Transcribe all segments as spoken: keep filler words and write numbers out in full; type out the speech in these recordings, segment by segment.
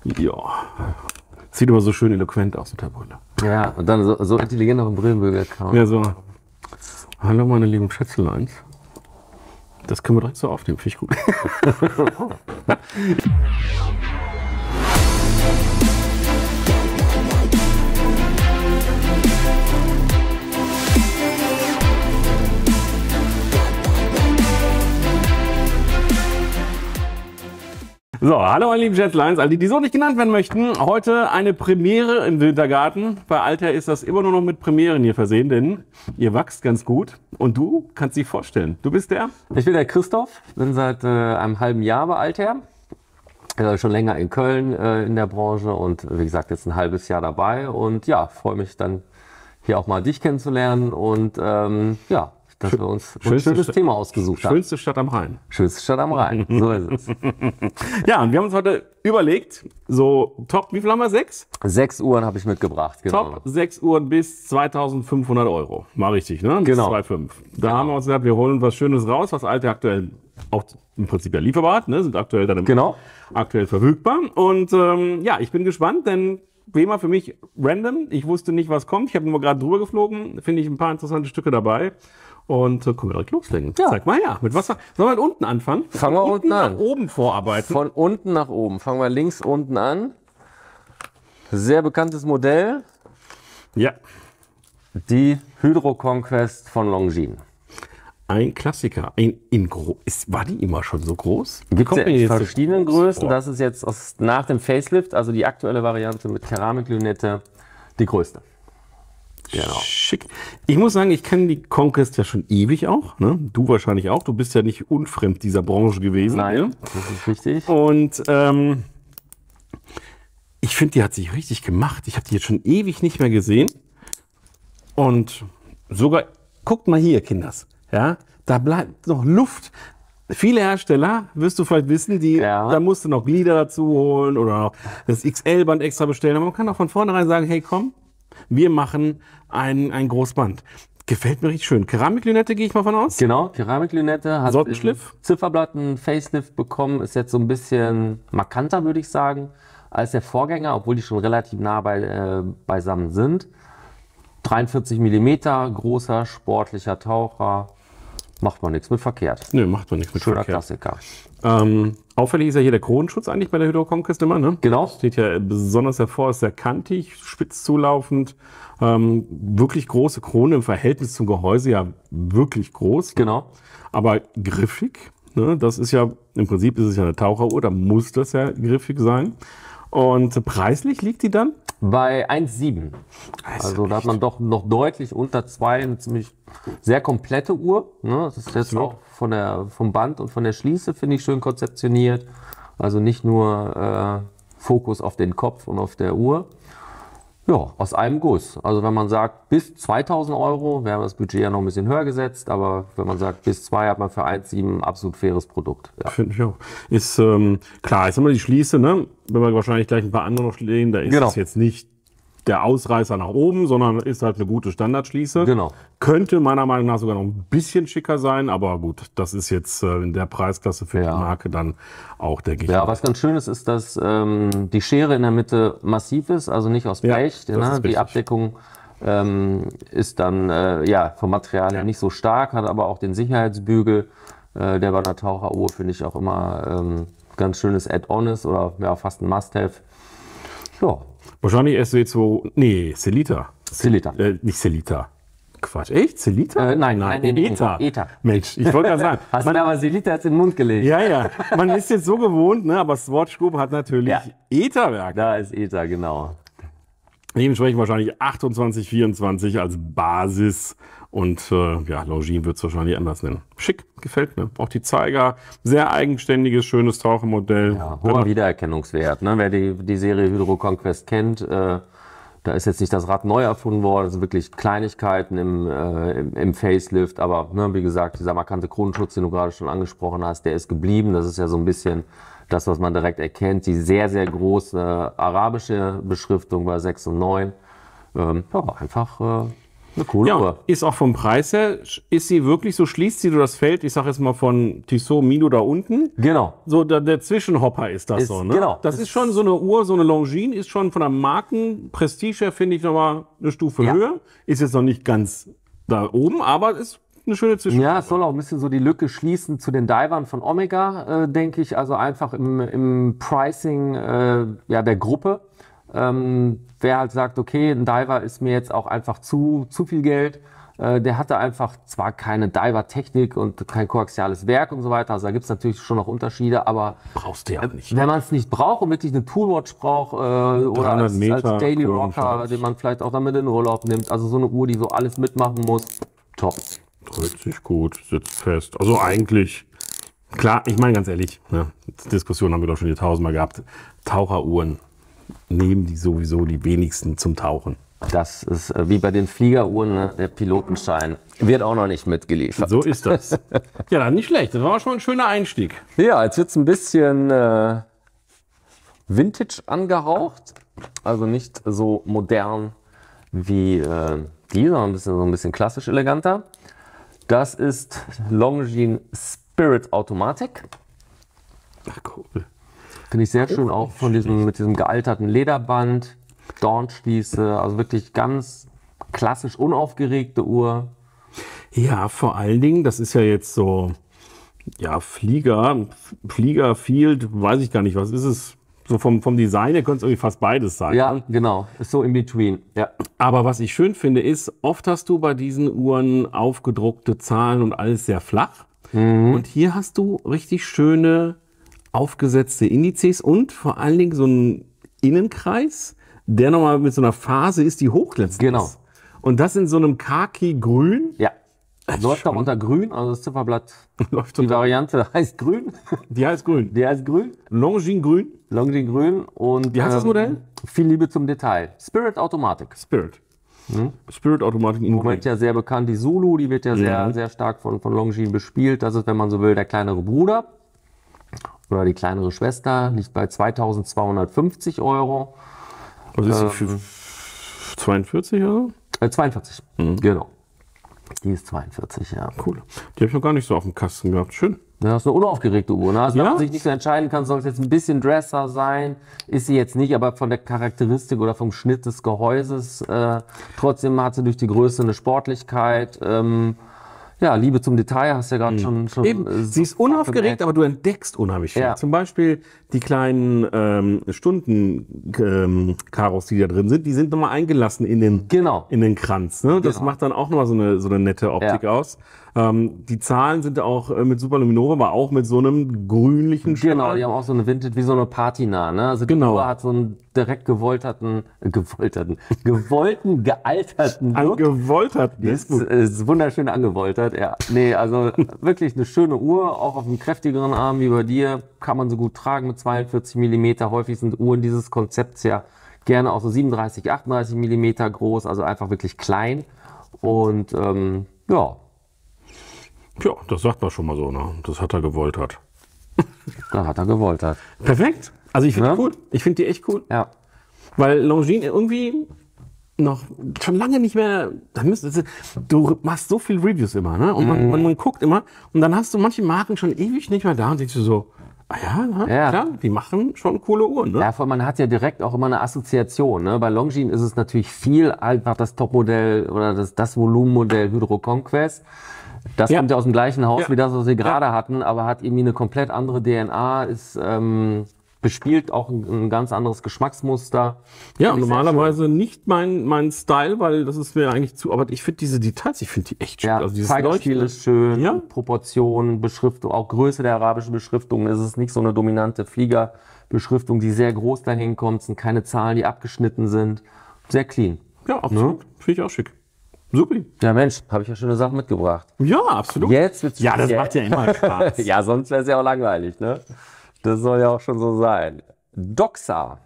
Ja. Sieht immer so schön eloquent aus mit der Brille. Ja, und dann so, so intelligent auf dem Brillenbügel kaum. Ja, so. Hallo meine lieben Schätzeleins. Das können wir direkt so aufnehmen, finde ich gut. So, hallo meine lieben Schätzleins, all die, die so nicht genannt werden möchten. Heute eine Premiere im Wintergarten. Bei Altair ist das immer nur noch mit Premieren hier versehen, denn ihr wächst ganz gut. Und du kannst dich vorstellen, du bist der? Ich bin der Christoph, bin seit äh, einem halben Jahr bei Altair. Äh, schon länger in Köln äh, in der Branche und wie gesagt jetzt ein halbes Jahr dabei. Und ja, freue mich dann hier auch mal dich kennenzulernen und ähm, ja, dass wir uns ein schönes Thema ausgesucht haben. Schönste Stadt am Rhein. Schönste Stadt am Rhein, so ist es. Ja, und wir haben uns heute überlegt, so top, wie viel haben wir? Sechs? Sechs Uhren habe ich mitgebracht, genau. Top sechs Uhren bis zweitausendfünfhundert Euro. Mal richtig, ne? Bis Genau. zwei Komma fünf. Da haben wir uns gesagt, wir holen was Schönes raus, was Altair aktuell auch im Prinzip ja lieferbar hat, ne? Sind aktuell dann im Genau. aktuell verfügbar. Und ähm, ja, ich bin gespannt, denn Thema für mich random. Ich wusste nicht, was kommt. Ich habe nur gerade drüber geflogen. Finde ich ein paar interessante Stücke dabei. Und äh, können wir direkt loslegen. Ja. Zeig mal her. Mit was? Sollen wir mit unten anfangen? Fangen wir unten nach an. Oben vorarbeiten. Von unten nach oben. Fangen wir links unten an. Sehr bekanntes Modell. Ja. Die Hydro Conquest von Longines. Ein Klassiker. Ein, in gro ist, war die immer schon so groß? Gibt es Kommt mir ja in jetzt so verschiedenen groß Größen. vor. Das ist jetzt aus, nach dem Facelift, also die aktuelle Variante mit Keramiklünette, die größte. Genau. Schick. Ich muss sagen, ich kenne die Conquest ja schon ewig auch. Ne? Du wahrscheinlich auch. Du bist ja nicht unfremd dieser Branche gewesen. Nein, Ja? das ist richtig. Und ähm, ich finde, die hat sich richtig gemacht. Ich habe die jetzt schon ewig nicht mehr gesehen. Und sogar, guckt mal hier, Kinders. Ja, da bleibt noch Luft. Viele Hersteller, wirst du vielleicht wissen, die, Ja. da musst du noch Glieder dazu holen oder noch das X L-Band extra bestellen. Aber man kann auch von vornherein sagen, hey komm, wir machen ein, ein Großband. Gefällt mir richtig schön. Keramiklünette gehe ich mal von aus. Genau, Keramiklünette hat Sortenschliff? im Zifferblatt einen Facelift bekommen, ist jetzt so ein bisschen markanter, würde ich sagen, als der Vorgänger, obwohl die schon relativ nah bei, äh, beisammen sind. dreiundvierzig Millimeter, großer, sportlicher Taucher, macht man nichts mit verkehrt. Nö, macht man nichts mit Schöner Verkehr. Klassiker. Ähm, auffällig ist ja hier der Kronenschutz eigentlich bei der Hydro Conquest immer, ne? Genau. Steht ja besonders hervor, ist sehr kantig, spitz zulaufend, ähm, wirklich große Krone im Verhältnis zum Gehäuse, ja wirklich groß, Genau. aber griffig. Ne? Das ist ja, im Prinzip ist es ja eine Taucheruhr, da muss das ja griffig sein. Und preislich liegt die dann? Bei eins Komma sieben. Also da hat man doch noch deutlich unter zwei eine ziemlich sehr komplette Uhr. Ne? Das ist jetzt auch von der, vom Band und von der Schließe, finde ich, schön konzeptioniert. Also nicht nur äh, Fokus auf den Kopf und auf der Uhr. Ja, aus einem Guss. Also wenn man sagt bis zweitausend Euro, wir haben das Budget ja noch ein bisschen höher gesetzt, aber wenn man sagt bis zwei, hat man für eins Komma sieben ein absolut faires Produkt. Ja. Finde ich auch. Ist ähm, klar, jetzt haben wir die Schließe, ne? Wenn wir wahrscheinlich gleich ein paar andere noch stehen, da ist Genau. es jetzt nicht der Ausreißer nach oben, sondern ist halt eine gute Standardschließe. Genau. Könnte meiner Meinung nach sogar noch ein bisschen schicker sein, aber gut, das ist jetzt äh, in der Preisklasse für Ja. die Marke dann auch, denke ich. Ja, was ganz schön ist, ist, dass ähm, die Schere in der Mitte massiv ist, also nicht aus Ja, Blech. das Ne? ist Die richtig. Abdeckung ähm, ist dann äh, ja, vom Material her nicht so stark, hat aber auch den Sicherheitsbügel, äh, der bei einer Taucheruhr, finde ich, auch immer ähm, ganz schönes Add-on ist oder ja, fast ein Must-Have. Ja, Wahrscheinlich S W zwei, nee, Celita. Celita. Äh, nicht Celita. Quatsch, echt? Celita? Äh, nein, nein, nein, Eta. Eta. Mensch, ich wollte gerade sagen. Hast du mir aber Celita jetzt in den Mund gelegt? Ja, ja. Man ist jetzt so gewohnt, ne? Aber Swatch Group hat natürlich Ja. Eta-Werk. Da ist Eta, genau. Dementsprechend wahrscheinlich achtundzwanzig, vierundzwanzig als Basis. Und äh, ja, Longines wird es wahrscheinlich anders nennen. Schick, gefällt mir. Auch die Zeiger, sehr eigenständiges, schönes Tauchermodell. Ja, hoher Wiedererkennungswert. Ne? Wer die, die Serie Hydro Conquest kennt, äh, da ist jetzt nicht das Rad neu erfunden worden, das sind wirklich Kleinigkeiten im, äh, im, im Facelift, aber ne, wie gesagt, dieser markante Kronenschutz, den du gerade schon angesprochen hast, der ist geblieben. Das ist ja so ein bisschen das, was man direkt erkennt, die sehr, sehr große arabische Beschriftung bei sechs und neun. Ähm, ja, einfach äh, Eine coole Ja, Uhr. ist auch vom Preis her, ist sie wirklich so, schließt sie so das Feld, ich sag jetzt mal von Tissot Milo da unten. Genau. So der, der Zwischenhopper ist das Ist- so, ne? genau. Das ist schon so eine Uhr, so eine Longines, ist schon von der Markenprestige her, finde ich, nochmal eine Stufe Ja. höher. Ist jetzt noch nicht ganz da oben, aber ist eine schöne Zwischen. Ja, es soll auch ein bisschen so die Lücke schließen zu den Divern von Omega, äh, denke ich. Also einfach im, im Pricing äh, ja, der Gruppe. Ähm, wer halt sagt, okay, ein Diver ist mir jetzt auch einfach zu, zu viel Geld. Äh, der hatte einfach zwar keine Diver-Technik und kein koaxiales Werk und so weiter. Also da gibt es natürlich schon noch Unterschiede, aber Brauchst du ja auch nicht. wenn man es nicht braucht und wirklich eine Toolwatch braucht äh, oder dreihundert als, Meter als Daily Kurvenschatz. Rocker, den man vielleicht auch damit in den Urlaub nimmt. Also so eine Uhr, die so alles mitmachen muss. Top. Dreht sich gut, sitzt fest. Also eigentlich, klar, ich meine ganz ehrlich, ne, Diskussion haben wir doch schon hier tausendmal gehabt. Taucheruhren nehmen die sowieso die wenigsten zum Tauchen. Das ist äh, wie bei den Fliegeruhren, ne? Der Pilotenschein wird auch noch nicht mitgeliefert. So ist das. Ja, dann nicht schlecht. Das war schon ein schöner Einstieg. Ja, jetzt wird es ein bisschen äh, Vintage angehaucht. Also nicht so modern wie äh, die, sondern ein bisschen, so ein bisschen klassisch eleganter. Das ist Longines Spirit Automatic. Ach, cool. Finde ich sehr schön, auch von diesem, mit diesem gealterten Lederband, Dornschließe, also wirklich ganz klassisch unaufgeregte Uhr. Ja, vor allen Dingen, das ist ja jetzt so, ja, Flieger, Flieger, Field, weiß ich gar nicht, was ist es? So vom, vom Design her könnte es irgendwie fast beides sein. Ja, genau, ist so in between. Ja. Aber was ich schön finde, ist, oft hast du bei diesen Uhren aufgedruckte Zahlen und alles sehr flach. Und hier hast du richtig schöne aufgesetzte Indizes und vor allen Dingen so einen Innenkreis, der nochmal mit so einer Phase ist, die hochglänzend Genau. ist. Und das in so einem Khaki-Grün. Ja. Läuft schon- auch unter grün, also das Zifferblatt, Läuft die unter, Variante heißt grün. die heißt grün. Die heißt grün, Longines grün. Longines grün und Wie heißt das Modell? viel Liebe zum Detail. Spirit Automatic. Spirit. Spirit Automatic in Im grün. Moment ja sehr bekannt, die Zulu, die wird ja sehr, Ja. sehr stark von, von Longines bespielt. Das ist, wenn man so will, der kleinere Bruder oder die kleinere Schwester, liegt bei zweitausendzweihundertfünfzig Euro. Was ist die für zweiundvierzig oder so? Äh, zweiundvierzig, genau. Die ist zweiundvierzig, ja. Cool. Die habe ich noch gar nicht so auf dem Kasten gehabt. Schön. Das ist eine unaufgeregte Uhr. Ne? Also wenn Ja. man sich nicht so entscheiden kann, soll es jetzt ein bisschen Dresser sein, ist sie jetzt nicht, aber von der Charakteristik oder vom Schnitt des Gehäuses, äh, trotzdem hat sie durch die Größe eine Sportlichkeit. Ähm, ja, Liebe zum Detail, hast du ja gerade schon, schon. Eben, äh, sie ist unaufgeregt, aber du entdeckst unheimlich viel. Ja. Zum Beispiel die kleinen ähm, Stunden-Karos, die da drin sind, die sind nochmal eingelassen in den, Genau. in den Kranz. Ne? Das Genau. macht dann auch nochmal so eine, so eine nette Optik Ja. aus. Ähm, die Zahlen sind auch äh, mit Superluminova, aber auch mit so einem grünlichen Genau, Strahl. die haben auch so eine Vintage, wie so eine Patina. Ne? Also die Genau. Uhr hat so einen direkt gewolterten, äh, gewolterten, gewollten, gealterten Look. Angewoltert. Die ist, ist wunderschön angewoltert, ja. Nee, also wirklich eine schöne Uhr, auch auf einem kräftigeren Arm wie bei dir, kann man so gut tragen mit zweiundvierzig Millimeter. Häufig sind Uhren dieses Konzepts ja gerne auch so siebenunddreißig, achtunddreißig Millimeter groß, also einfach wirklich klein. Und ähm, ja, Ja, das sagt man schon mal so. Ne? Das hat er gewoltert. da hat er gewoltert. Perfekt. Also ich finde Ja. die cool. Ich finde die echt cool. Ja. Weil Longines irgendwie noch schon lange nicht mehr. Da müsst, du machst so viel Reviews immer, ne? Und man, man, man guckt immer. Und dann hast du manche Marken schon ewig nicht mehr da und denkst du so, ah ja, na, Ja. klar, die machen schon coole Uhren, ne? Ja, vor allem, man hat ja direkt auch immer eine Assoziation. Ne? Bei Longines ist es natürlich viel einfach das Topmodell oder das, das Volumenmodell Hydro Conquest. Das Ja. kommt ja aus dem gleichen Haus Ja. wie das, was wir gerade hatten, aber hat irgendwie eine komplett andere D N A, ist ähm, bespielt auch ein, ein ganz anderes Geschmacksmuster. Ja, Finde ich sehr normalerweise nicht mein, mein Style, weil das ist mir eigentlich zu. Aber ich finde diese Details, ich finde die echt schön. Ja, Also dieses Zeigerstil Leuchten. ist schön, Ja. Proportionen, Beschriftung, auch Größe der arabischen Beschriftung. Es ist nicht so eine dominante Fliegerbeschriftung, die sehr groß dahin kommt. Es sind keine Zahlen, die abgeschnitten sind. Sehr clean. Ja, absolut. Finde ich auch schick. Super. Ja, Mensch, habe ich ja schöne Sachen mitgebracht. Ja, absolut. Jetzt wird's Ja, das speziell. macht ja immer Spaß. Ja, sonst wäre es ja auch langweilig, ne? Das soll ja auch schon so sein. Doxa.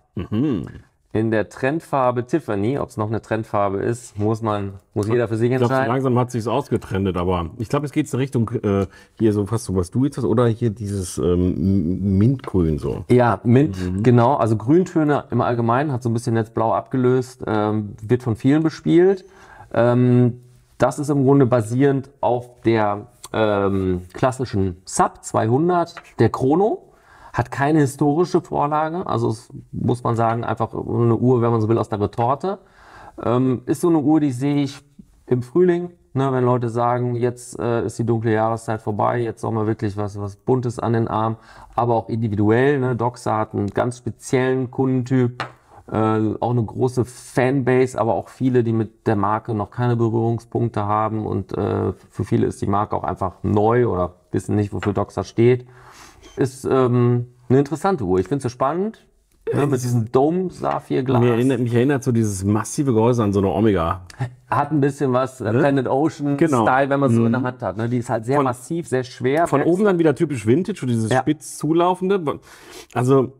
In der Trendfarbe Tiffany, ob es noch eine Trendfarbe ist, muss man, muss jeder für sich Ich glaube, so entscheiden. langsam hat sich's ausgetrennt, aber ich glaube, es geht in Richtung äh, hier so fast so, was du jetzt hast, oder hier dieses ähm, Mintgrün so. Ja, Mint, genau. Also Grüntöne im Allgemeinen hat so ein bisschen jetzt blau abgelöst, ähm, wird von vielen bespielt. Ähm, das ist im Grunde basierend auf der ähm, klassischen Sub zweihundert, der Chrono. Hat keine historische Vorlage, also es, muss man sagen, einfach eine Uhr, wenn man so will, aus der Retorte. Ähm, ist so eine Uhr, die sehe ich im Frühling, ne, wenn Leute sagen, jetzt äh, ist die dunkle Jahreszeit vorbei, jetzt soll man wirklich was, was Buntes an den Arm, aber auch individuell. Ne? Doxa hat einen ganz speziellen Kundentyp, äh, auch eine große Fanbase, aber auch viele, die mit der Marke noch keine Berührungspunkte haben und äh, für viele ist die Marke auch einfach neu oder wissen nicht, wofür Doxa steht. Ist ähm, eine interessante Uhr. Ich finde sie spannend. Ne, mit diesem Dome-Saphir-Glas. Mich erinnert, mich erinnert so dieses massive Gehäuse an so eine Omega. Hat ein bisschen was ne? Planet Ocean-Style, Genau. wenn man es so Mhm. in der Hand hat. Ne? Die ist halt sehr Von- massiv, sehr schwer. Von Merkst- oben dann wieder typisch Vintage, so dieses Ja. spitz zulaufende. Also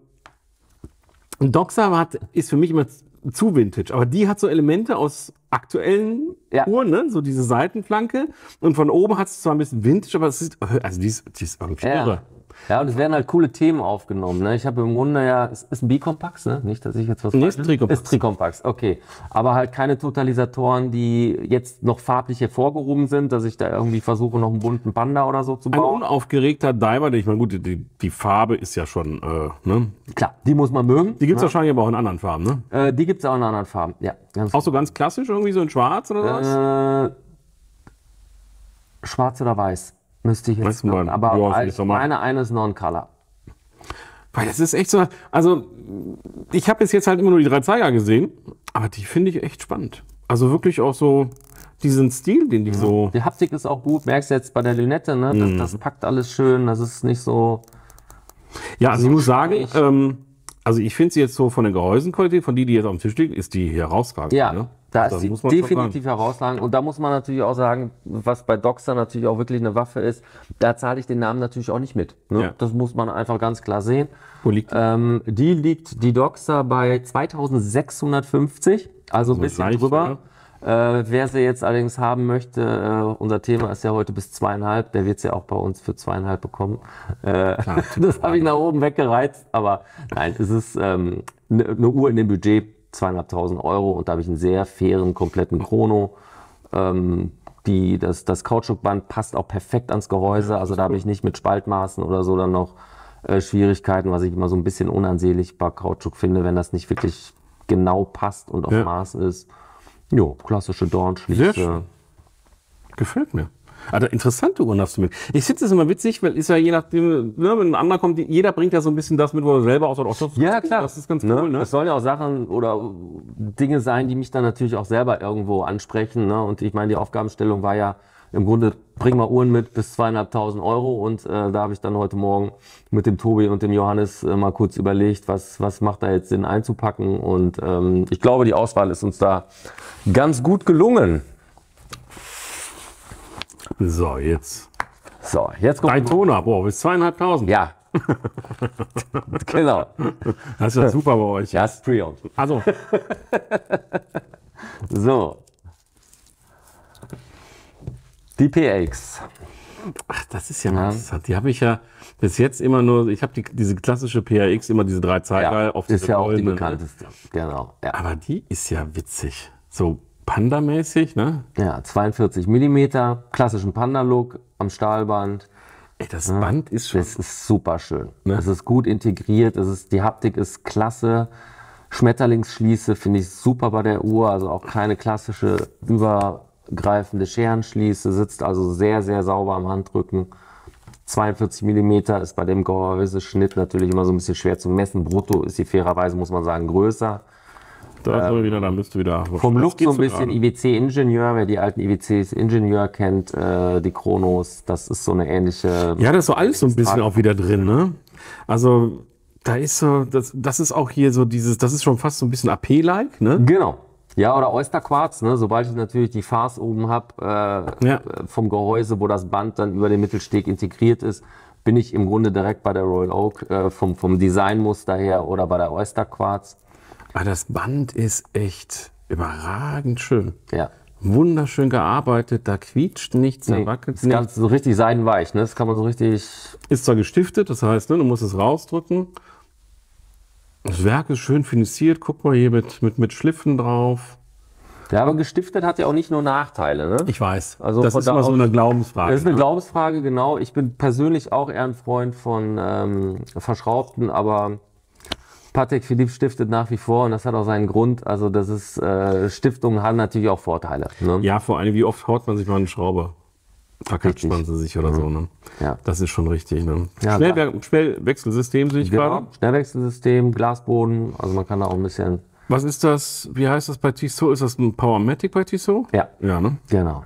ein Doxa hat, ist für mich immer zu Vintage, aber die hat so Elemente aus aktuellen Ja. Uhren, ne? So diese Seitenflanke. Und von oben hat es zwar ein bisschen Vintage, aber es ist, also die ist, die ist irgendwie Ja. irre. Ja, und es werden halt coole Themen aufgenommen. Ne? Ich habe im Grunde ja, es ist ein B-Compax, ne? Nicht, dass ich jetzt was Nee, ist falsch- Tricompax. Ist Tricompax, okay. Aber halt keine Totalisatoren, die jetzt noch farblich hervorgehoben sind, dass ich da irgendwie versuche, noch einen bunten Panda oder so zu Ein bauen. unaufgeregter Diver, ich meine, gut, die, die Farbe ist ja schon, äh, ne? Klar, die muss man mögen. Die gibt es ne? wahrscheinlich aber auch in anderen Farben, ne? Äh, die gibt es auch in anderen Farben, ja. Ganz Auch so ganz klassisch, irgendwie so in schwarz oder was? Äh, schwarz oder weiß, müsste ich jetzt Weißt du mal, aber ja, als ist doch mal- meine eine ist Non-Color. Weil das ist echt so, also ich habe bis jetzt halt immer nur die drei Zeiger gesehen, aber die finde ich echt spannend. Also wirklich auch so diesen Stil, den die so... Die Haptik ist auch gut, merkst du jetzt bei der Lünette, ne? Mhm. Das, das packt alles schön, das ist nicht so... Ja, also ich muss sagen, ähm, also ich finde sie jetzt so von der Gehäusenqualität, von die, die jetzt auf dem Tisch liegt, ist die herausragend. Ja, ne? da Das ist sie muss man schon definitiv herausragend. Und da muss man natürlich auch sagen, was bei Doxa natürlich auch wirklich eine Waffe ist, da zahle ich den Namen natürlich auch nicht mit. Ne? Ja. Das muss man einfach ganz klar sehen. Wo liegt die? Ähm, die liegt, die Doxa, bei zweitausendsechshundertfünfzig, also ein Also bisschen leicht, drüber. Äh, wer sie jetzt allerdings haben möchte, äh, unser Thema ist ja heute bis zweieinhalb, der wird sie auch bei uns für zweieinhalb bekommen. Äh, das habe ich nach oben weggereizt, aber nein, es ist ähm, eine, eine Uhr in dem Budget, zweieinhalbtausend Euro, und da habe ich einen sehr fairen, kompletten Chrono. Ähm, die, das, das Kautschukband passt auch perfekt ans Gehäuse, also da habe ich nicht mit Spaltmaßen oder so dann noch äh, Schwierigkeiten, was ich immer so ein bisschen unansehlich bei Kautschuk finde, wenn das nicht wirklich genau passt und auf Ja. Maß ist. Jo, klassische Sehr Dornschließe. schön. Gefällt mir. Also interessante Uhren hast du mit. Ich finde es immer witzig, weil ist ja je nachdem, ne, wenn ein anderer kommt, jeder bringt ja so ein bisschen das mit, wo er selber aussagt. Oh, das ist Ja, cool, klar. Das ist ganz Ne? cool, ne? Es sollen ja auch Sachen oder Dinge sein, die mich dann natürlich auch selber irgendwo ansprechen. Ne? Und ich meine, die Aufgabenstellung war ja im Grunde, bring mal Uhren mit bis zweieinhalbtausend Euro. Und äh, da habe ich dann heute Morgen mit dem Tobi und dem Johannes äh, mal kurz überlegt, was, was macht da jetzt Sinn einzupacken. Und ähm, ich glaube, die Auswahl ist uns da ganz gut gelungen. So, jetzt. So, jetzt kommt... Daytona, boah, bis zweieinhalbtausend. Ja. Genau. Das ist ja super bei euch. Ja, ist Pre-Owned. Also, So. Die P X. ach, das ist ja mal interessant. Die habe ich ja bis jetzt immer nur, ich habe die, diese klassische P R X, immer diese drei Zeiger auf ist diese ja auch die goldenen, ne? bekannteste. Genau. Ja, Aber die ist ja witzig. So Panda-mäßig, ne? ja zweiundvierzig Millimeter, klassischen Panda-Look am Stahlband. Ey, das Band ist schon. Das ist super schön. Ne? Es ist gut integriert, es ist, die Haptik ist klasse. Schmetterlingsschließe finde ich super bei der Uhr, also auch keine klassische übergreifende Scherenschließe, sitzt also sehr, sehr sauber am Handrücken. zweiundvierzig Millimeter ist bei dem Gehäuseschnitt natürlich immer so ein bisschen schwer zu messen. Brutto ist sie fairerweise, muss man sagen, größer. Da ist er wieder, da müsst du wieder. Vom Das Look geht so ein bisschen gerade. I W C-Ingenieur, wer die alten I W Cs Ingenieur kennt, äh, die Chronos, das ist so eine ähnliche... Ja, das ist so alles so ein bisschen auch wieder drin, ne? Also, da ist so, das, das ist auch hier so dieses, das ist schon fast so ein bisschen A P-like, ne? Genau. Ja, oder Oysterquarz, ne? Sobald ich natürlich die Farce oben habe äh, Ja. vom Gehäuse, wo das Band dann über den Mittelsteg integriert ist, bin ich im Grunde direkt bei der Royal Oak äh, vom, vom Designmuster her oder bei der Oysterquarz. Aber das Band ist echt überragend schön. Ja. Wunderschön gearbeitet, da quietscht nichts, da Nee, wackelt ist nichts. ganz so richtig seidenweich, ne? Das kann man so richtig... Ist zwar gestiftet, das heißt, ne, du musst es rausdrücken. Das Werk ist schön finisiert, guck mal hier mit, mit, mit Schliffen drauf. Ja, aber gestiftet hat ja auch nicht nur Nachteile. Ne? Ich weiß. Also das ist immer so eine Glaubensfrage. Das ist eine Glaubensfrage, genau. Ich bin persönlich auch eher ein Freund von ähm, verschraubten, aber Patek Philippe stiftet nach wie vor und das hat auch seinen Grund. Also das ist, äh, Stiftungen haben natürlich auch Vorteile. Ne? Ja, vor allem, wie oft haut man sich mal einen Schrauber? Verkatscht man sie sich oder so. Ne? Ja. Das ist schon richtig. Ne? Ja, Schnellwer- Schnellwechselsystem sehe ich genau. gerade. Schnellwechselsystem, Glasboden, also man kann da auch ein bisschen... Was ist das, wie heißt das bei Tissot? Ist das ein Powermatic bei Tissot? Ja, Ja, ne? genau.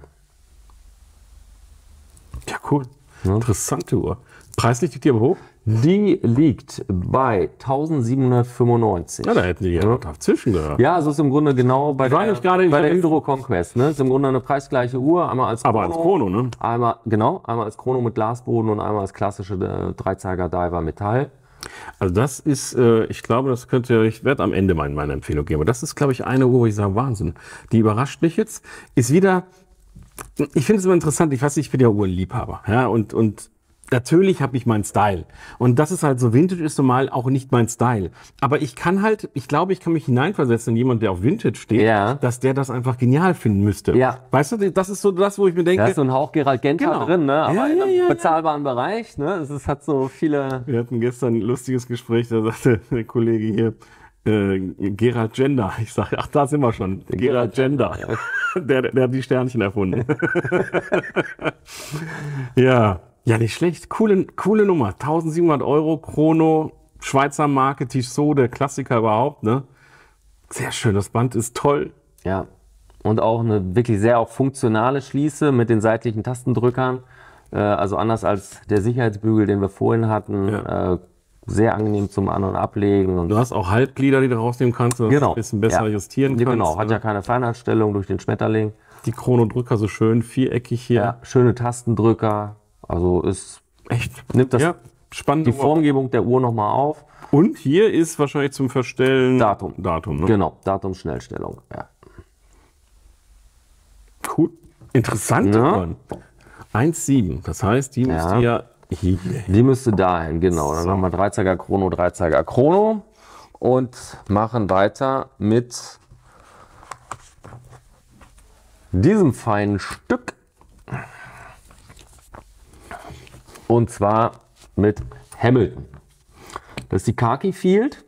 Ja, cool. Ja. Interessante Uhr. Preislich liegt die aber hoch? Die liegt bei eintausendsiebenhundertfünfundneunzig. Ja, da hätten die ja noch dazwischen gehört. Ja, also ist im Grunde genau bei war der, nicht gerade- bei ich der hab- Hydro Conquest. Ne? Ist im Grunde eine preisgleiche Uhr, einmal als Chrono, Aber als Chrono, ne? Einmal, genau, einmal als Chrono mit Glasboden und einmal als klassische äh, Dreizeiger-Diver Metall. Also das ist, äh, ich glaube, das könnte, ich werde am Ende meine, meine Empfehlung geben. Aber das ist, glaube ich, eine Uhr, wo ich sage, Wahnsinn. Die überrascht mich jetzt. Ist wieder, ich finde es immer interessant, ich weiß nicht, ich bin ja Uhrenliebhaber. Ja, und, und natürlich habe ich meinen Style. Und das ist halt so, Vintage ist normal auch nicht mein Style. Aber ich kann halt, ich glaube, ich kann mich hineinversetzen in jemanden, der auf Vintage steht, Ja. dass der das einfach genial finden müsste. Ja. Weißt du, das ist so das, wo ich mir denke, Da ist so ein Hauch Gerald Genta Genau. drin, ne? aber Ja, in ja, einem ja, ja. bezahlbaren Bereich. Ne? Es ist, hat so viele... wir hatten gestern ein lustiges Gespräch, da sagte der Kollege hier, äh, Gerald Gender. Ich sage, ach, da sind wir schon. Gerald Gender. Der, der hat die Sternchen erfunden. ja, ja, nicht schlecht. Coole, coole Nummer. eintausendsiebenhundert Euro, Chrono, Schweizer Marke, Tissot, der Klassiker überhaupt. Ne? Sehr schön, das Band ist toll. Ja, und auch eine wirklich sehr auch funktionale Schließe mit den seitlichen Tastendrückern. Äh, also anders als der Sicherheitsbügel, den wir vorhin hatten. Ja. Äh, sehr angenehm zum An- und Ablegen. Und Du hast auch Halbglieder, die du rausnehmen kannst, dass du genau. das ein bisschen besser ja. justieren Ja, kannst. genau, hat ja keine Feineinstellung durch den Schmetterling. Die Chronodrücker so schön viereckig hier. Ja, schöne Tastendrücker. Also ist, Echt. nimmt das Ja, spannend. die Formgebung der Uhr nochmal auf. Und hier ist wahrscheinlich zum Verstellen Datum. Datum, ne? Genau, Datumsschnellstellung. Ja. Cool. Interessant. Ja. eins Komma sieben. Das heißt, die müsste Ja. ja hier. Die müsste dahin, genau. Dann So. haben wir Dreizeiger Chrono, Dreizeiger Chrono und machen weiter mit diesem feinen Stück. Und zwar mit Hamilton. Das ist die Khaki Field.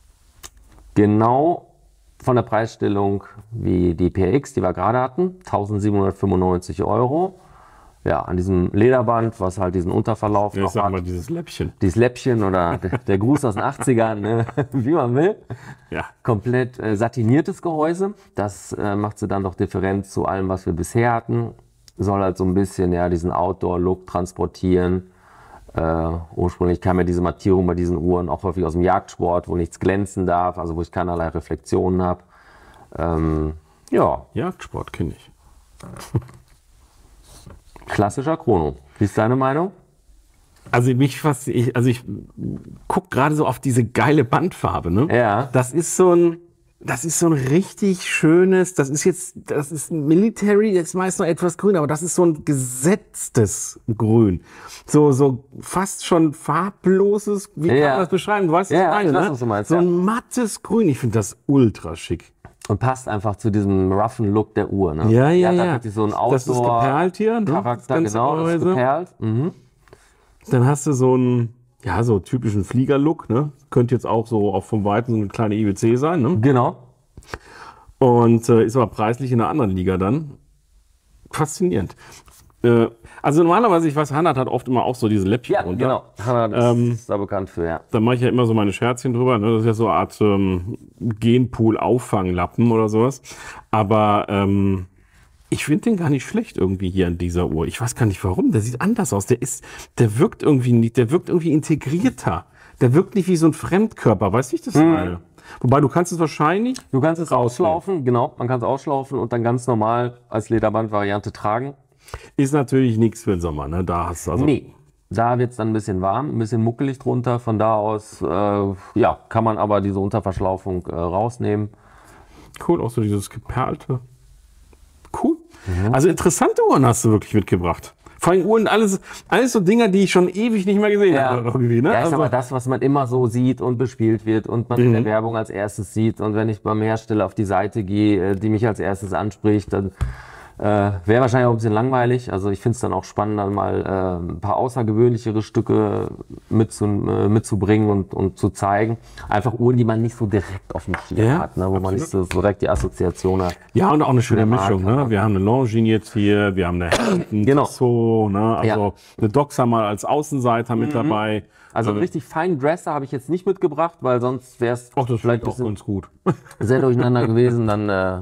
Genau von der Preisstellung wie die P R X, die wir gerade hatten. eintausendsiebenhundertfünfundneunzig Euro. Ja, an diesem Lederband, was halt diesen Unterverlauf Ja, noch ich sag hat. mal dieses Läppchen. Dieses Läppchen oder der, der Gruß aus den achtzigern, ne? Wie man will. Ja. Komplett äh, satiniertes Gehäuse. Das äh, macht sie dann doch different zu allem, was wir bisher hatten. Soll halt so ein bisschen ja, diesen Outdoor-Look transportieren. Äh, ursprünglich kam ja diese Mattierung bei diesen Uhren auch häufig aus dem Jagdsport, wo nichts glänzen darf, also wo ich keinerlei Reflexionen habe. Ähm, ja, Jagdsport kenne ich. klassischer Chrono. Wie ist deine Meinung? Also mich fast, ich, also ich guck gerade so auf diese geile Bandfarbe, ne? Ja. Das ist so ein, das ist so ein richtig schönes, das ist jetzt, das ist ein Military, das ist meist noch etwas grün, aber das ist so ein gesetztes Grün. So, so fast schon farbloses, wie kann Ja. man das beschreiben? Du weißt, was Ja, ich meine, ich weiß, ne? was du meinst, So ja. ein mattes Grün, ich finde das ultra schick. Und passt einfach zu diesem roughen Look der Uhr. Ne? Ja, ja, Die hat ja. wirklich so einen Das ist geperlt hier, ne? Das Outdoor-Charakter, ganze genau, das ist Gehäuse. geperlt. Mhm. Dann hast du so einen, ja, so typischen Flieger-Look, ne? Könnte jetzt auch so auch vom Weiten so eine kleine I W C sein, ne? Genau. Und äh, ist aber preislich in einer anderen Liga dann. Faszinierend. Äh, also normalerweise, ich weiß, Hannah hat oft immer auch so diese Läppchen Ja, runter. genau. Hanna, das Ähm, ist da bekannt für, ja. Da mache ich ja immer so meine Scherzchen drüber. Ne? Das ist ja so eine Art ähm, Genpool-Auffanglappen oder sowas. Aber ähm, ich finde den gar nicht schlecht irgendwie hier an dieser Uhr. Ich weiß gar nicht warum. Der sieht anders aus. Der ist, der wirkt irgendwie nicht, der wirkt irgendwie integrierter. Der wirkt nicht wie so ein Fremdkörper. Weißt du, wie ich das meine? Wobei du kannst es wahrscheinlich. Du kannst es ausschlaufen, genau. Man kann es ausschlaufen und dann ganz normal als Lederband-Variante tragen. Ist natürlich nichts für den Sommer. Ne? Da hast du also. Nee. Da wird es dann ein bisschen warm, ein bisschen muckelig drunter. Von da aus äh, ja, kann man aber diese Unterverschlaufung äh, rausnehmen. Cool, auch so dieses geperlte. Cool. Also interessante Uhren hast du wirklich mitgebracht. Vor allem Uhren, alles, alles so Dinger, die ich schon ewig nicht mehr gesehen Ja. habe. Irgendwie, ne? Ja, ich sag Also, mal, das, was man immer so sieht und bespielt wird und man in der Werbung als erstes sieht und wenn ich beim Hersteller auf die Seite gehe, äh, die mich als erstes anspricht, dann äh, wäre wahrscheinlich auch ein bisschen langweilig. Also ich finde es dann auch spannend, dann mal äh, ein paar außergewöhnlichere Stücke mitzu, äh, mitzubringen und, und zu zeigen. Einfach Uhren, die man nicht so direkt auf dem Schirm Ja, hat, ne, wo man nicht so direkt die Assoziation hat. ja, und auch eine schöne der Marke, Mischung. Ne? Wir haben eine Longines jetzt hier, wir haben eine Hamilton, Genau. so, ne? Also Ja. eine Doxa mal als Außenseiter mit dabei. Also einen Äh, richtig feinen Dresser habe ich jetzt nicht mitgebracht, weil sonst wäre es Ach, das vielleicht vielleicht ein auch bisschen ganz gut. sehr durcheinander gewesen. Dann äh,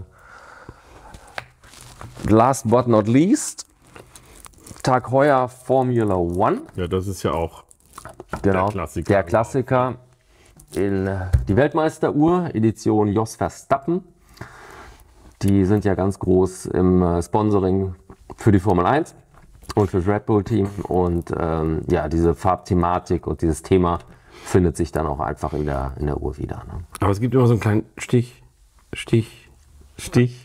last but not least, Tag Heuer Formula One. Ja, das ist ja auch Genau, der Klassiker. Der Klassiker in äh, die Weltmeisteruhr, Edition Jos Verstappen. Die sind ja ganz groß im äh, Sponsoring für die Formel eins und für das Red Bull Team. Und ähm, ja, diese Farbthematik und dieses Thema findet sich dann auch einfach in der, in der Uhr wieder. Ne? Aber es gibt immer so einen kleinen Stich, Stich, Stich.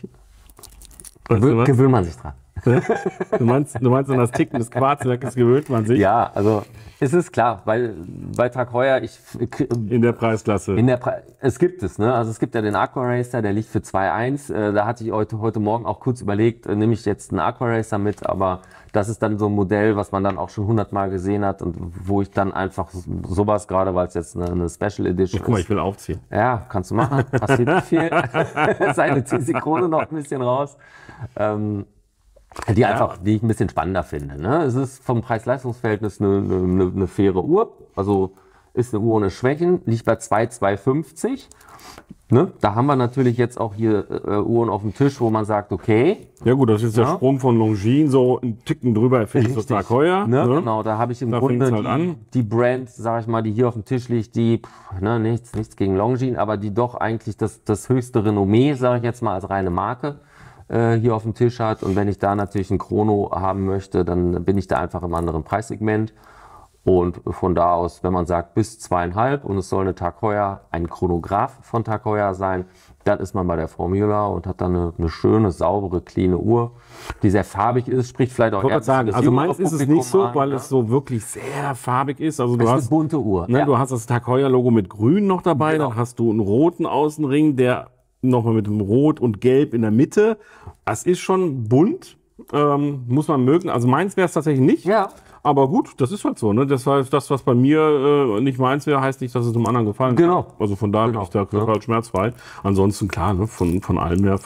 Weißt du, was? Gewöhnt man sich dran. du, meinst, du meinst, an das Ticken des Quarzwerkes gewöhnt man sich Ja, also es ist klar, weil bei Tag Heuer, ich in der Preisklasse. in der Pre es gibt es, ne? Also es gibt ja den Aqua Racer, der liegt für zwei eins. Äh, da hatte ich heute, heute Morgen auch kurz überlegt, äh, nehme ich jetzt einen Aqua Racer mit, aber das ist dann so ein Modell, was man dann auch schon hundertmal gesehen hat und wo ich dann einfach sowas, gerade weil es jetzt eine, eine Special Edition Guck mal, ist. ich will aufziehen. Ja, kannst du machen. Passiert nicht viel. Seine zieh die Krone noch ein bisschen raus. Ähm, die einfach, die ich ein bisschen spannender finde. Ne? Es ist vom Preis-Leistungs-Verhältnis eine, eine, eine faire Uhr. Also ist eine Uhr ohne Schwächen, liegt bei zwei Komma zweihundertfünfzig. Ne? Da haben wir natürlich jetzt auch hier äh, Uhren auf dem Tisch, wo man sagt, okay. Ja gut, das ist der Ja. Sprung von Longines, so einen Ticken drüber finde ich Richtig. total teuer. Ne? Ne? Genau, da habe ich im Da Grunde fängt's halt die, an. die Brand, sage ich mal, die hier auf dem Tisch liegt, die, pff, ne, nichts, nichts gegen Longines, aber die doch eigentlich das, das höchste Renommee, sage ich jetzt mal, als reine Marke äh, hier auf dem Tisch hat. Und wenn ich da natürlich ein Chrono haben möchte, dann bin ich da einfach im anderen Preissegment. Und von da aus, wenn man sagt bis zweieinhalb und es soll eine Tag Heuer, ein Chronograph von Tag Heuer sein, dann ist man bei der Formula und hat dann eine, eine schöne, saubere, cleane Uhr, die sehr farbig ist, spricht vielleicht auch Ich wollte eher gerade sagen, das also jüngere meins ist es Publikum nicht so, an, weil ne? es so wirklich sehr farbig ist. Also Es du ist eine hast, bunte Uhr. ne, ja. du hast das Tag Heuer Logo mit Grün noch dabei, Genau. dann hast du einen roten Außenring, der nochmal mit dem Rot und Gelb in der Mitte. Das ist schon bunt, ähm, muss man mögen. Also meins wäre es tatsächlich nicht. Ja. Aber gut, das ist halt so. Ne? Das heißt, das, was bei mir äh, nicht meins wäre, heißt nicht, dass es dem anderen gefallen Genau. kann. Also von daher Genau. bin ich da total schmerzfrei. Ansonsten klar, ne? von, von allem her,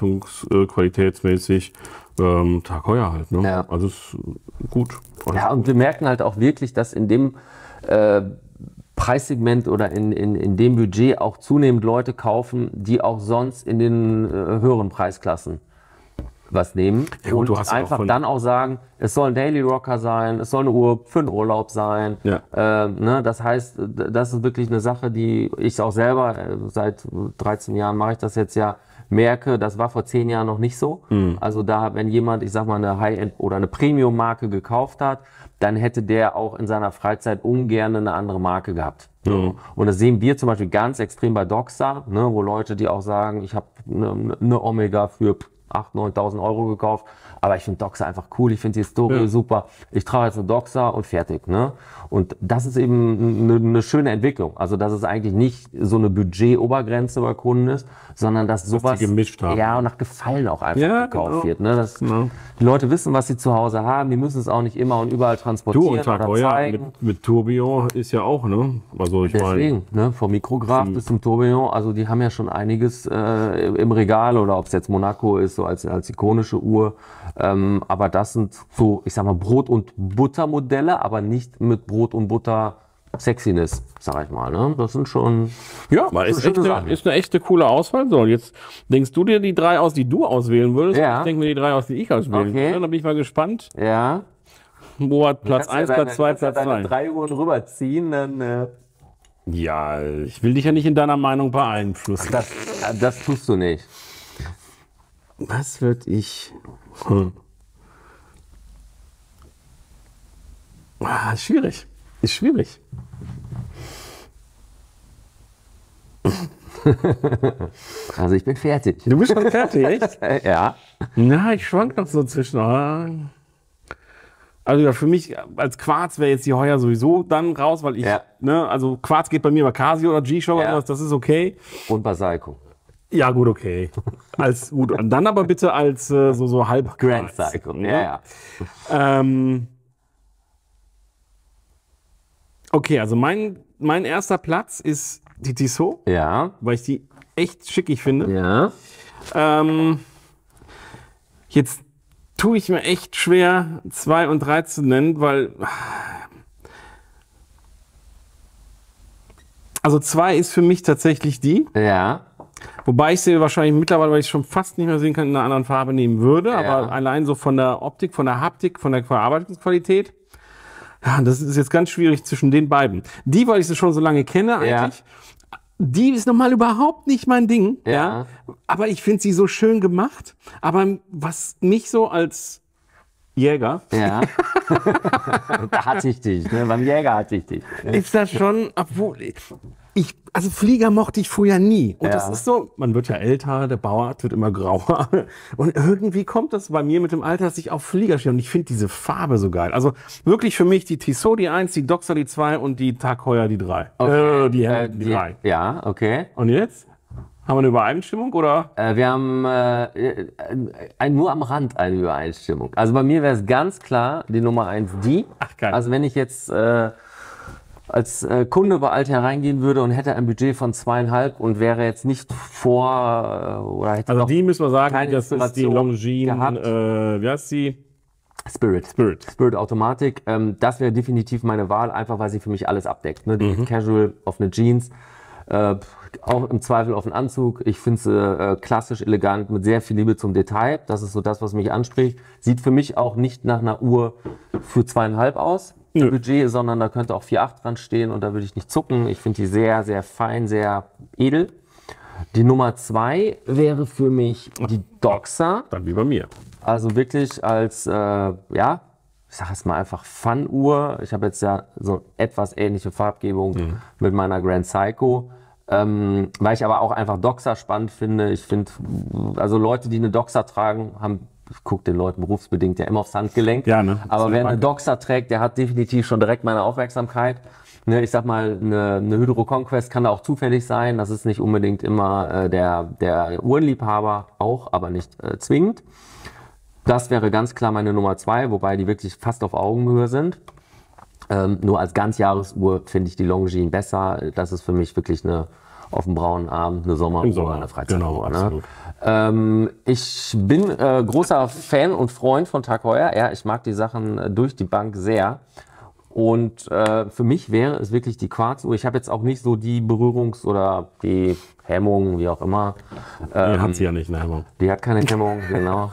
verarbeitungsqualitätsmäßig, ähm, Tag Heuer halt. Ne? Ja. Also ist gut. Also Ja, und wir merken halt auch wirklich, dass in dem äh, Preissegment oder in, in, in dem Budget auch zunehmend Leute kaufen, die auch sonst in den äh, höheren Preisklassen was nehmen. Ja, gut, und du hast ja auch einfach von- dann auch sagen, es soll ein Daily Rocker sein, es soll eine Uhr für den Urlaub sein. Ja. Äh, ne, das heißt, das ist wirklich eine Sache, die ich auch selber, äh, seit dreizehn Jahren mache ich das jetzt ja, merke, das war vor zehn Jahren noch nicht so. Mhm. Also da, wenn jemand, ich sag mal, eine High-End oder eine Premium-Marke gekauft hat, dann hätte der auch in seiner Freizeit ungern eine andere Marke gehabt. Mhm. Und das sehen wir zum Beispiel ganz extrem bei Doxa, ne, wo Leute, die auch sagen, ich habe eine, eine Omega für achttausend, neuntausend Euro gekauft, aber ich finde Doxa einfach cool, ich finde die Historie Ja. super, ich trage jetzt eine Doxa und fertig. Ne? Und das ist eben eine, eine schöne Entwicklung. Also dass es eigentlich nicht so eine Budget-Obergrenze bei Kunden ist, sondern dass sowas die gemischt haben. ja und nach Gefallen auch einfach Ja, gekauft genau. wird. Ne? Dass Genau. die Leute wissen, was sie zu Hause haben, die müssen es auch nicht immer und überall transportieren Du und Tag oder Heuer zeigen. mit, mit Tourbillon ist ja auch, ne? Also ich meine, Deswegen, ne, vom Mikrograph bis zum Tourbillon, also die haben ja schon einiges äh, im Regal oder ob es jetzt Monaco ist, so als, als ikonische Uhr. Ähm, aber das sind so, ich sag mal, Brot- und Buttermodelle, aber nicht mit Brot und Butter Sexiness, sag ich mal. Ne? Das sind schon. ja, aber ist, schöne echt eine, Sachen. ist eine echte coole Auswahl. So, jetzt denkst du dir die drei aus, die du auswählen würdest. Ja. Ich denke mir die drei aus, die ich auswählen Okay. würde. Da bin ich mal gespannt. Ja. Wo hat Platz Kannst ja eins, deine- Platz zwei, kannst ja Platz deine drei? drei Uhren rüberziehen, dann. Äh, Ja, ich will dich ja nicht in deiner Meinung beeinflussen. das, das tust du nicht. Was würde ich... Hm. Ah, ist schwierig. Ist schwierig. Also ich bin fertig. Du bist schon fertig, echt? Äh, ja. Na, ich schwank noch so zwischen. ah. Also für mich als Quarz wäre jetzt die Heuer sowieso dann raus, weil ich, Ja. ne, also Quarz geht bei mir bei Casio oder G-Shock oder Ja. was, das ist okay. Und bei Seiko. Ja, gut, okay. Als, gut, und dann aber bitte als äh, so, so halb Grand Quarz, Seiko. ne? Ja, ja. Ähm, okay, also mein, mein erster Platz ist die Tissot, Ja. weil ich die echt schickig finde. Ja. Ähm, jetzt tue ich mir echt schwer, zwei und drei zu nennen, weil. Also zwei ist für mich tatsächlich die, Ja. wobei ich sie wahrscheinlich mittlerweile, weil ich schon fast nicht mehr sehen kann, in einer anderen Farbe nehmen würde, Ja. aber allein so von der Optik, von der Haptik, von der Verarbeitungsqualität. Ja, das ist jetzt ganz schwierig zwischen den beiden. Die, weil ich sie schon so lange kenne eigentlich, die ist nochmal überhaupt nicht mein Ding. Ja. Ja. Aber ich finde sie so schön gemacht. Aber was mich so als Jäger, Ja. Da hatte ich dich, ne? Beim Jäger hatte ich dich. ist das schon, obwohl ich, also Flieger mochte ich früher nie. Und Ja. das ist so, man wird ja älter, der Bauart wird immer grauer. Und irgendwie kommt das bei mir mit dem Alter, dass ich auf Flieger stehe. Und ich finde diese Farbe so geil. Also wirklich für mich die Tissot die eins, die Doxer die zwei und die Tag Heuer die drei. Okay. Äh, die Äh, die drei. Ja, okay. Und jetzt? Haben wir eine Übereinstimmung oder? Äh, wir haben äh, äh, ein, nur am Rand eine Übereinstimmung. Also bei mir wäre es ganz klar die Nummer eins die. Ach, geil. Also wenn ich jetzt äh, als äh, Kunde bei Altair reingehen würde und hätte ein Budget von zweieinhalb und wäre jetzt nicht vor äh, oder hätte Also noch die müssen wir sagen, keine das ist die Inspiration Longines, gehabt. äh, wie heißt die? Spirit. Spirit. Spirit Automatik, ähm, das wäre definitiv meine Wahl, einfach weil sie für mich alles abdeckt. Ne? Die Mhm. Casual auf eine Jeans, äh, auch im Zweifel auf einen Anzug. Ich finde sie äh, klassisch, elegant, mit sehr viel Liebe zum Detail. Das ist so das, was mich anspricht. Sieht für mich auch nicht nach einer Uhr für zweieinhalb aus, Nö. Budget, sondern da könnte auch vier Komma acht dran stehen und da würde ich nicht zucken. Ich finde die sehr, sehr fein, sehr edel. Die Nummer zwei wäre für mich die Doxer. Dann wie bei mir. Also wirklich als, äh, ja, ich sag jetzt mal einfach Fun-Uhr. Ich habe jetzt ja so etwas ähnliche Farbgebung mit meiner Grand Seiko. Ähm, weil ich aber auch einfach Doxer spannend finde. Ich finde, also Leute, die eine Doxer tragen, haben, ich gucke den Leuten berufsbedingt ja immer aufs Handgelenk. Ja, ne? Aber wer eine Bank. Doxer trägt, der hat definitiv schon direkt meine Aufmerksamkeit. Ne, ich sag mal, eine, eine Hydro Conquest kann da auch zufällig sein. Das ist nicht unbedingt immer äh, der, der Uhrenliebhaber, auch, aber nicht äh, zwingend. Das wäre ganz klar meine Nummer zwei, wobei die wirklich fast auf Augenhöhe sind. Ähm, nur als Ganzjahresuhr finde ich die Longines besser. Das ist für mich wirklich eine auf dem braunen Abend, eine Sommeruhr, Im Sommer, eine Freizeituhr. genau, Ne? absolut. Ähm, ich bin äh, großer Fan und Freund von Tag Heuer. Ja, ich mag die Sachen äh, durch die Bank sehr. Und äh, für mich wäre es wirklich die Quarzuhr. Ich habe jetzt auch nicht so die Berührungs- oder die Hemmung, wie auch immer. Die Ähm, hat sie ja nicht, ne? Hemmung. die hat keine Hemmung, genau.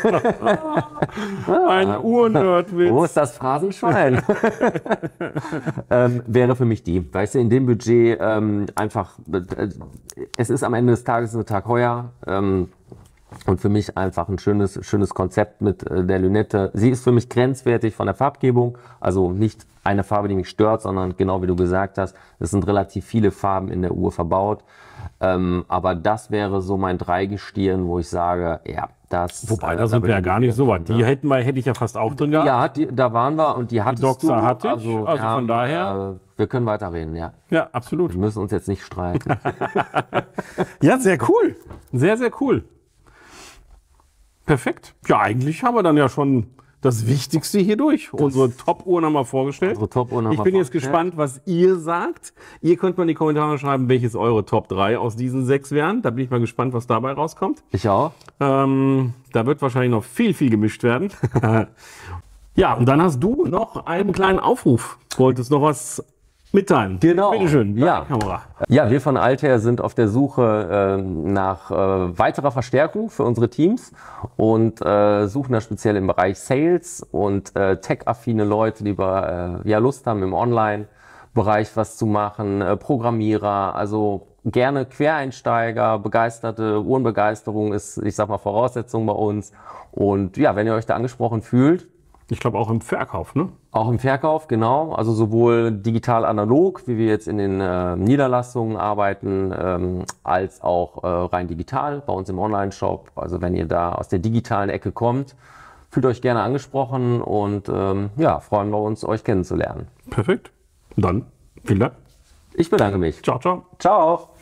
Ein Uhrnerdwitz. Wo ist das Phrasenschwein? ähm, wäre für mich die. Weißt du, in dem Budget ähm, einfach, äh, es ist am Ende des Tages ein Tag Heuer. Ähm, und für mich einfach ein schönes, schönes Konzept mit äh, der Lünette. Sie ist für mich grenzwertig von der Farbgebung. Also nicht eine Farbe, die mich stört, sondern genau wie du gesagt hast, es sind relativ viele Farben in der Uhr verbaut. Ähm, aber das wäre so mein Dreigestirn, wo ich sage, ja, das... Wobei, äh, da sind bin wir ja ich gar nicht so weit. Die ne? hätten wir, hätte ich ja fast auch drin gehabt. Ja, die, da waren wir und die hattest Doxer du. hatte ich, also von daher- Äh, wir können weiterreden, ja. Ja, absolut. Wir müssen uns jetzt nicht streiten. Ja, sehr cool. Sehr, sehr cool. Perfekt. Ja, eigentlich haben wir dann ja schon das Wichtigste hier durch. Unsere Top-Uhren haben wir vorgestellt. Unsere Top-Uhren haben ich wir bin jetzt vorgestellt. gespannt, was ihr sagt. Ihr könnt mal in die Kommentare schreiben, welches eure Top drei aus diesen sechs wären. Da bin ich mal gespannt, was dabei rauskommt. Ich auch. Ähm, da wird wahrscheinlich noch viel, viel gemischt werden. Ja, und dann hast du noch einen kleinen Aufruf. Wolltest noch was mitteilen? Genau. Bitteschön. Ja. Kamera. Ja, wir von Altair sind auf der Suche äh, nach äh, weiterer Verstärkung für unsere Teams und äh, suchen da speziell im Bereich Sales und äh, tech-affine Leute, die äh, ja Lust haben, im Online-Bereich was zu machen, äh, Programmierer, also gerne Quereinsteiger, begeisterte Uhrenbegeisterung ist, ich sag mal, Voraussetzung bei uns. Und ja, wenn ihr euch da angesprochen fühlt, Ich glaube auch im Verkauf, ne? auch im Verkauf, genau. Also sowohl digital analog, wie wir jetzt in den äh, Niederlassungen arbeiten, ähm, als auch äh, rein digital bei uns im Online-Shop. Also wenn ihr da aus der digitalen Ecke kommt, Fühlt euch gerne angesprochen und ähm, ja, freuen wir uns, euch kennenzulernen. Perfekt. Dann vielen Dank. Ich bedanke mich. Ciao, ciao. Ciao.